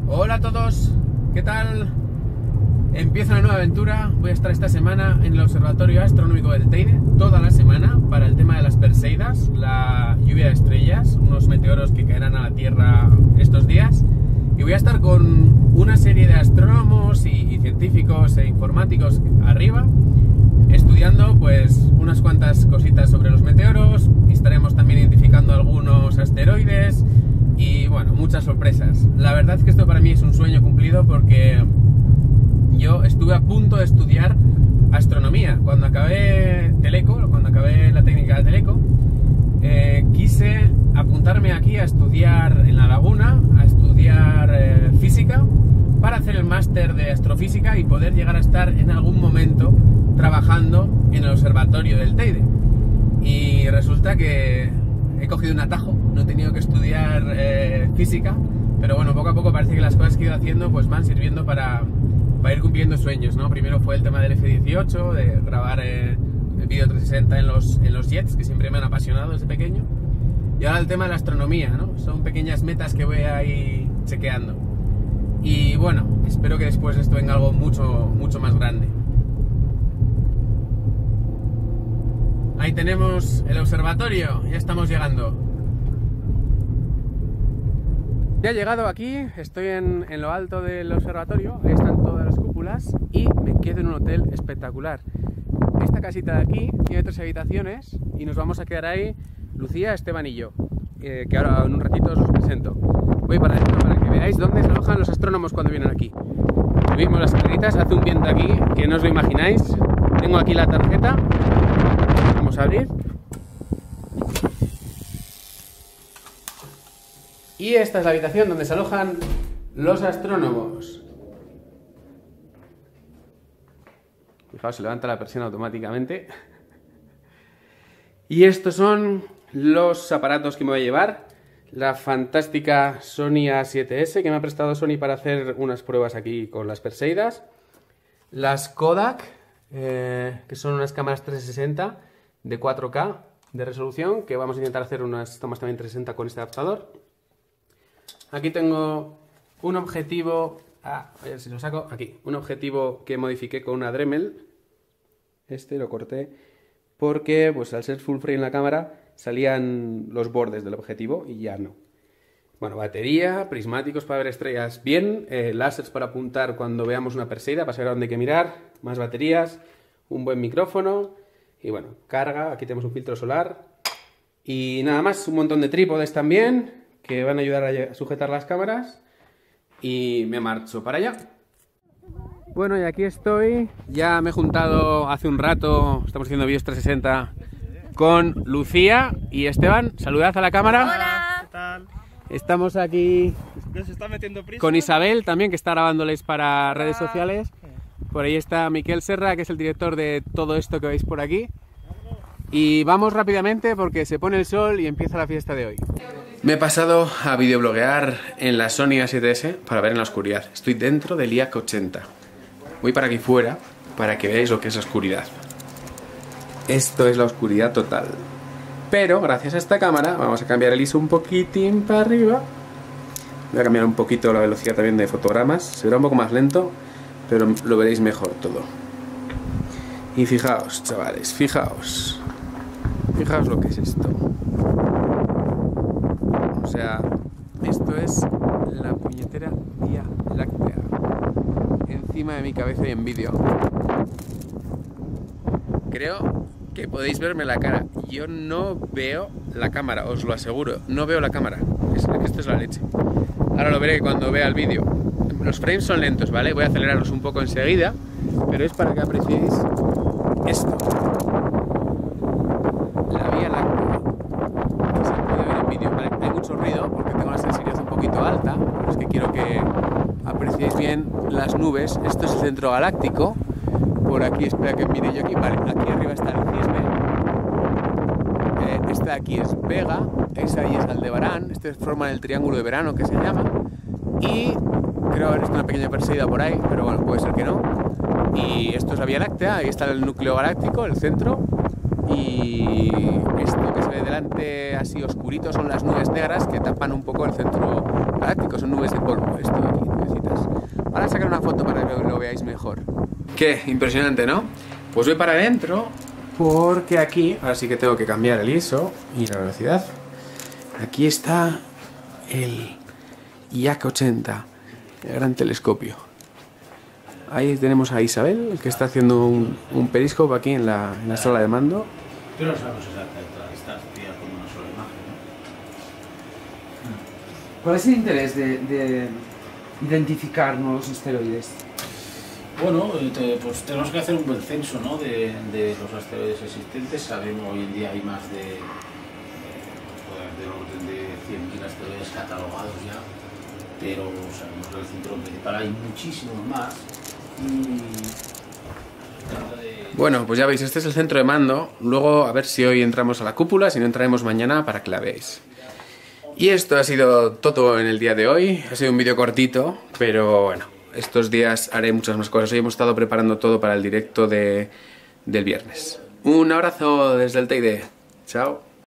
Hola a todos, ¿qué tal? Empieza una nueva aventura. Voy a estar esta semana en el Observatorio Astronómico del Teide, toda la semana, para el tema de las Perseidas, la lluvia de estrellas, unos meteoros que caerán a la Tierra estos días. Y voy a estar con una serie de astrónomos y científicos e informáticos arriba, estudiando pues unas cuantas cositas sobre los meteoros. Estaremos también identificando algunos asteroides y bueno, muchas sorpresas. La verdad es que esto para mí es un sueño cumplido, porque yo estuve a punto de estudiar astronomía. Cuando acabé Teleco, cuando acabé la técnica de Teleco, quise apuntarme aquí a estudiar en La Laguna, a estudiar física, para hacer el máster de astrofísica y poder llegar a estar en algún momento trabajando en el observatorio del Teide. Y resulta que he cogido un atajo, no he tenido que estudiar física, pero bueno, poco a poco parece que las cosas que he ido haciendo pues van sirviendo para ir cumpliendo sueños, ¿no? Primero fue el tema del F-18, de grabar el vídeo 360 en los jets, que siempre me han apasionado desde pequeño. Y ahora el tema de la astronomía, ¿no? Son pequeñas metas que voy ahí chequeando. Y bueno, espero que después esto venga algo mucho más grande. Ahí tenemos el observatorio, ya estamos llegando. Ya he llegado aquí, estoy en lo alto del observatorio, ahí están todas las cúpulas y me quedo en un hotel espectacular. Esta casita de aquí tiene 3 habitaciones y nos vamos a quedar ahí Lucía, Esteban y yo, que ahora en un ratito os presento. Voy para adentro para que veáis dónde se alojan los astrónomos cuando vienen aquí. Subimos las escaleritas, hace un viento aquí que no os lo imagináis. Tengo aquí la tarjeta, vamos a abrir. Y esta es la habitación donde se alojan los astrónomos. Fijaos, se levanta la persiana automáticamente. Y estos son los aparatos que me voy a llevar. La fantástica Sony A7S que me ha prestado Sony para hacer unas pruebas aquí con las Perseidas. Las Kodak, que son unas cámaras 360 de 4K de resolución, que vamos a intentar hacer unas tomas también 360 con este adaptador. Aquí tengo un objetivo, a ver si lo saco, aquí, un objetivo que modifiqué con una Dremel. Este lo corté porque pues al ser full frame la cámara salían los bordes del objetivo y ya no. Bueno, batería, prismáticos para ver estrellas bien, láseres para apuntar cuando veamos una Perseida, para saber a dónde hay que mirar, más baterías, un buen micrófono y bueno, carga, aquí tenemos un filtro solar y nada más, un montón de trípodes también que van a ayudar a sujetar las cámaras y me marcho para allá. Bueno, y aquí estoy, ya me he juntado hace un rato, estamos haciendo vídeos 360 con Lucía y Esteban. Saludad a la cámara. Hola. ¿Qué tal? Estamos aquí se está metiendo prisa. con Isabel también, que está grabándoles para redes sociales. Por ahí está Miquel Serra, que es el director de todo esto que veis por aquí. Y vamos rápidamente porque se pone el sol y empieza la fiesta de hoy. Me he pasado a videobloguear en la Sony A7S para ver en la oscuridad. Estoy dentro del IAC 80. Voy para aquí fuera para que veáis lo que es la oscuridad. Esto es la oscuridad total. Pero gracias a esta cámara vamos a cambiar el ISO un poquitín para arriba. Voy a cambiar un poquito la velocidad también de fotogramas. Se verá un poco más lento, pero lo veréis mejor todo. Y fijaos, chavales, fijaos. Fijaos lo que es esto. O sea, esto es la puñetera Vía Láctea encima de mi cabeza y en vídeo. Creo que podéis verme la cara. Yo no veo la cámara, os lo aseguro. No veo la cámara. Esto es la leche. Ahora lo veré cuando vea el vídeo. Los frames son lentos, ¿vale? Voy a acelerarlos un poco enseguida, pero es para que apreciéis esto. La Vía Láctea. Se puede ver en vídeo. Vale, hay mucho ruido porque tengo la sensibilidad un poquito alta, pero es que quiero que apreciéis bien las nubes. Esto es el centro galáctico. Por aquí, espera que mire yo aquí. Vale, aquí arriba está el Cisne. Este de aquí es Vega. Ese ahí es Aldebarán. Este forma el triángulo de verano que se llama. Y creo haber visto una pequeña Perseida por ahí, pero bueno, puede ser que no. Y esto es la Vía Láctea. Ahí está el núcleo galáctico, el centro. Y esto que se ve delante así oscurito son las nubes negras que tapan un poco el centro galáctico. Son nubes de polvo, esto de aquí. veáis mejor. Qué impresionante, ¿no? Pues voy para adentro porque aquí, ahora sí que tengo que cambiar el ISO y la velocidad. Aquí está el IAC 80, el gran telescopio. Ahí tenemos a Isabel, que está haciendo un periscope aquí en la sala de mando. Pero no sabemos exactamente la distancia con una sola imagen, ¿no? ¿Cuál es el interés de identificar nuevos asteroides? Bueno, pues tenemos que hacer un buen censo, ¿no? de los asteroides existentes. Sabemos hoy en día hay más del orden de 100.000 asteroides catalogados ya, pero sabemos que en el cinturón principal hay muchísimos más. Bueno, pues ya veis, este es el centro de mando. Luego a ver si hoy entramos a la cúpula, si no entraremos mañana para que la veáis. Y esto ha sido todo en el día de hoy. Ha sido un vídeo cortito, pero bueno, estos días haré muchas más cosas. Hoy hemos estado preparando todo para el directo del viernes. Un abrazo desde el Teide. Chao.